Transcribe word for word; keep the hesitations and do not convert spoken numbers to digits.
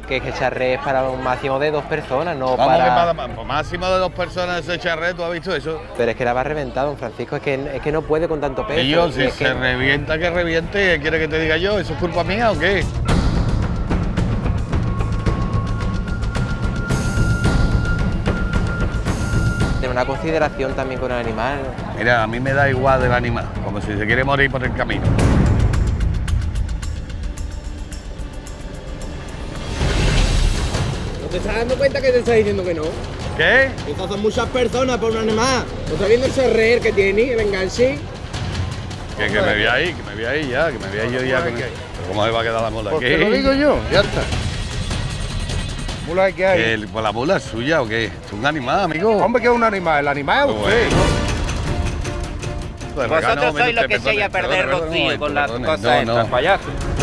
que, que charré es para un máximo de dos personas, no Vamos para... que para, para máximo de dos personas ese charré, ¿tú has visto eso? Pero es que la va reventado, don Francisco, es que, es que no puede con tanto peso. Y yo, si es se que... revienta, que reviente, ¿qué quiere que te diga yo? ¿Eso es culpa mía o qué? Tener una consideración también con el animal. Mira, a mí me da igual del animal, como si se quiere morir por el camino. ¿No te estás dando cuenta que te estás diciendo que no? ¿Qué? Estas son muchas personas por un animal. ¿No estás viendo ese reír que tiene, el enganche? Que, que me voy ahí, que me voy ahí ya, que me voy ahí yo ya. Con... ¿Pero cómo se va a quedar la mula aquí? Pues te lo digo yo, ya está. Mula que hay. El, pues la mula es suya o qué? Es un animal, amigo. Hombre, que es un animal, el animal es usted. Pues, Vosotros sois los que se a perder Rocío con las cosas estas, payaso.